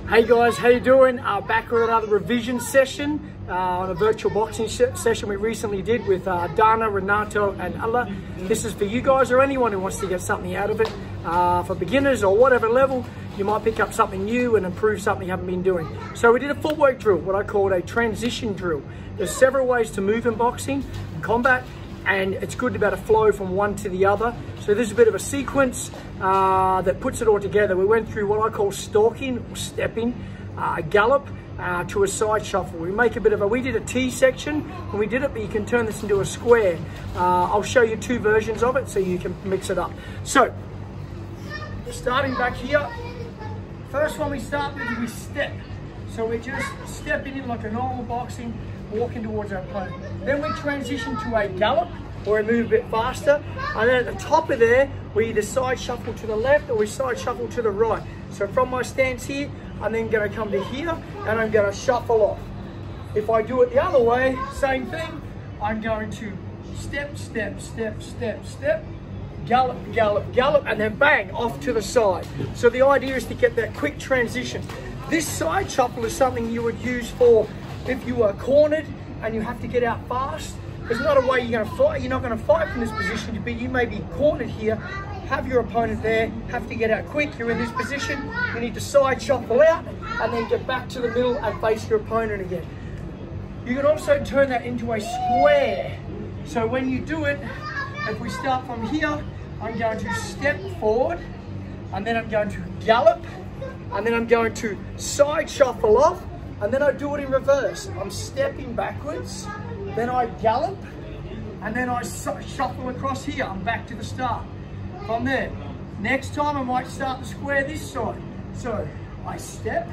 Hey guys, how you doing? Back with another revision session on a virtual boxing session we recently did with Dana, Renato and Allah. This is for you guys or anyone who wants to get something out of it. For beginners or whatever level, you might pick up something new and improve something you haven't been doing. So we did a footwork drill, what I called a transition drill. There's several ways to move in boxing, combat, and it's good to be able to flow from one to the other. So there's a bit of a sequence that puts it all together. We went through what I call stalking or stepping, a gallop to a side shuffle. We did a T section when we did it, but you can turn this into a square. I'll show you two versions of it so you can mix it up. So starting back here, first one we start with, we step. So we're just stepping in like a normal boxing, walking towards our opponent. Then we transition to a gallop, or we move a bit faster. And then at the top of there, we either side shuffle to the left or we side shuffle to the right. So from my stance here, I'm then gonna come to here and I'm gonna shuffle off. If I do it the other way, same thing, I'm going to step, step, step, step, step, gallop, gallop, gallop, and then bang, off to the side. So the idea is to get that quick transition. This side shuffle is something you would use for if you are cornered and you have to get out fast. There's not a way you're going to fight. You're not going to fight from this position, but you may be cornered here, have your opponent there, have to get out quick. You're in this position, you need to side shuffle out and then get back to the middle and face your opponent again. You can also turn that into a square. So when you do it, if we start from here, I'm going to step forward and then I'm going to gallop and then I'm going to side shuffle off, and then I do it in reverse. I'm stepping backwards, then I gallop, and then I shuffle across here. I'm back to the start. From there, next time I might start the square this side. So I step,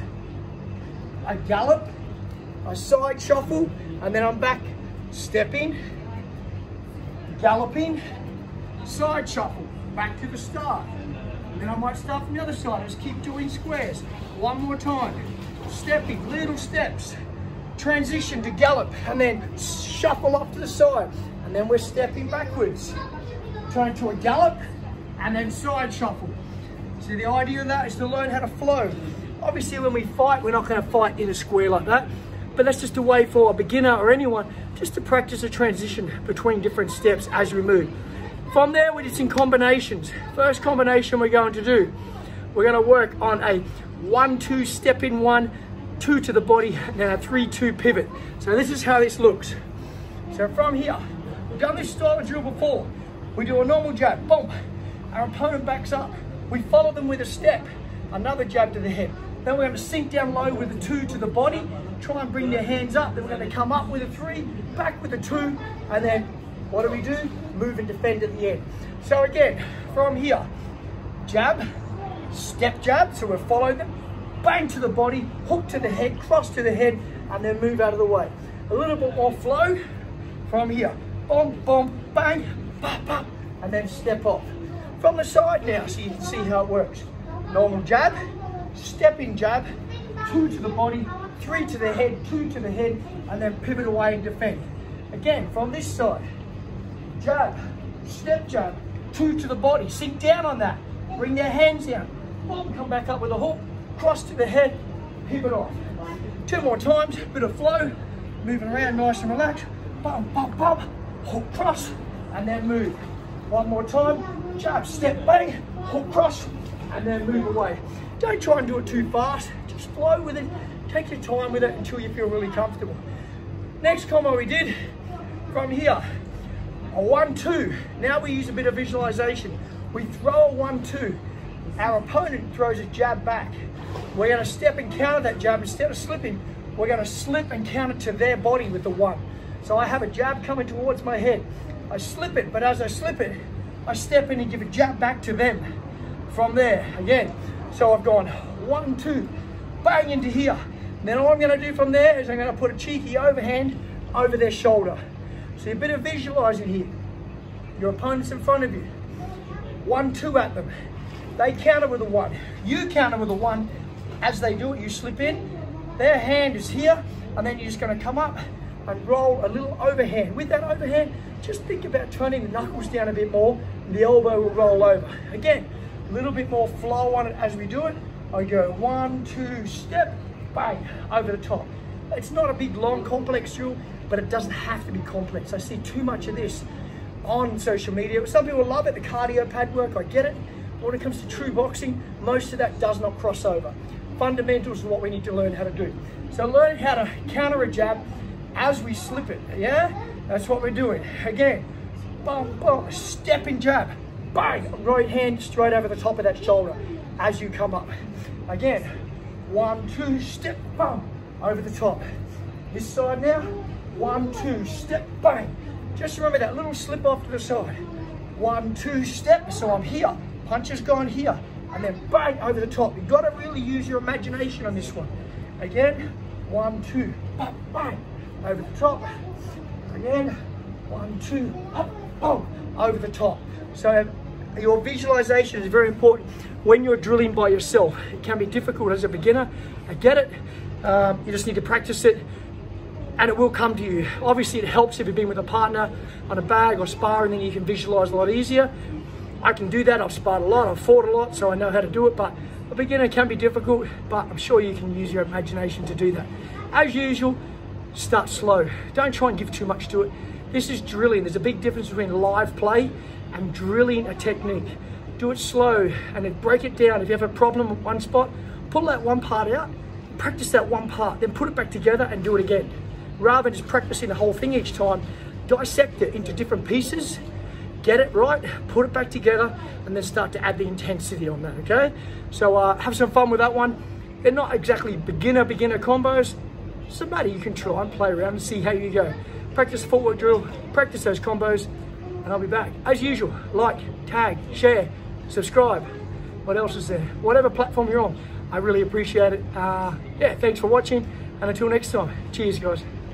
I gallop, I side shuffle, and then I'm back stepping, galloping, side shuffle, back to the start. Then I might start from the other side. Just keep doing squares. One more time. Stepping, little steps. Transition to gallop, and then shuffle off to the side. And then we're stepping backwards. Turn to a gallop, and then side shuffle. So the idea of that is to learn how to flow. Obviously when we fight, we're not going to fight in a square like that. But that's just a way for a beginner or anyone just to practice a transition between different steps as we move. From there, we did some combinations. First combination we're going to do, we're going to work on a 1-2 step in 1, 2 to the body, and then a 3-2 pivot. So this is how this looks. So from here, we've done this style of drill before. We do a normal jab, boom. Our opponent backs up. We follow them with a step, another jab to the head. Then we're going to sink down low with a 2 to the body, try and bring their hands up. Then we're going to come up with a 3, back with a 2, and then what do we do? Move and defend at the end. So again, from here, jab, step jab, so we'll follow them, bang to the body, hook to the head, cross to the head, and then move out of the way. A little bit more flow from here. Boom, boom, bang, bop, bop, and then step off. From the side now, so you can see how it works. Normal jab, stepping jab, 2 to the body, 3 to the head, 2 to the head, and then pivot away and defend. Again, from this side, jab, step jab, 2 to the body, sink down on that, bring their hands down, boom, come back up with a hook, cross to the head, pivot off. 2 more times, bit of flow, moving around nice and relaxed, bum, bum, bum, hook cross, and then move. One more time, jab, step, bang, hook cross, and then move away. Don't try and do it too fast, just flow with it, take your time with it until you feel really comfortable. Next combo we did, from here, a 1-2. Now we use a bit of visualization. We throw a 1-2. Our opponent throws a jab back. We're going to step and counter that jab. Instead of slipping, we're going to slip and counter to their body with the 1. So I have a jab coming towards my head. I slip it, but as I slip it, I step in and give a jab back to them. From there, again. So I've gone 1-2, bang into here. Then all I'm going to do from there is I'm going to put a cheeky overhand over their shoulder. So a bit of visualizing here. Your opponent's in front of you. 1-2 at them. They counter with a 1. You counter with a 1. As they do it, you slip in. Their hand is here, and then you're just going to come up and roll a little overhand. With that overhand, just think about turning the knuckles down a bit more. And the elbow will roll over. Again, a little bit more flow on it as we do it. I go 1, 2, step, bang, over the top. It's not a big, long, complex drill, but it doesn't have to be complex. I see too much of this on social media. Some people love it, the cardio pad work, I get it. But when it comes to true boxing, most of that does not cross over. Fundamentals is what we need to learn how to do. So learning how to counter a jab as we slip it, yeah? That's what we're doing. Again, boom, boom, stepping jab, bang, right hand straight over the top of that shoulder as you come up. Again, 1, 2, step, boom, over the top. This side now, 1, 2, step, bang. Just remember that little slip off to the side. 1, 2, step, so I'm here. Punch has gone here, and then bang, over the top. You've got to really use your imagination on this one. Again, 1, 2, bang, bang, over the top. Again, 1, 2, up, boom, over the top. So your visualization is very important when you're drilling by yourself. It can be difficult as a beginner, I get it. You just need to practice it and it will come to you. Obviously it helps if you've been with a partner on a bag or sparring, then you can visualize a lot easier. I can do that, I've sparred a lot, I've fought a lot, so I know how to do it, but a beginner can be difficult, but I'm sure you can use your imagination to do that. As usual, start slow. Don't try and give too much to it. This is drilling. There's a big difference between live play and drilling a technique. Do it slow and then break it down. If you have a problem at one spot, pull that one part out, practice that one part, then put it back together and do it again. Rather than just practicing the whole thing each time, dissect it into different pieces, get it right, put it back together, and then start to add the intensity on that, okay? So have some fun with that one. They're not exactly beginner combos. Somebody you can try and play around and see how you go. Practice footwork drill, practice those combos, and I'll be back. As usual, like, tag, share, subscribe. What else is there? Whatever platform you're on, I really appreciate it. Yeah, thanks for watching, and until next time, cheers guys.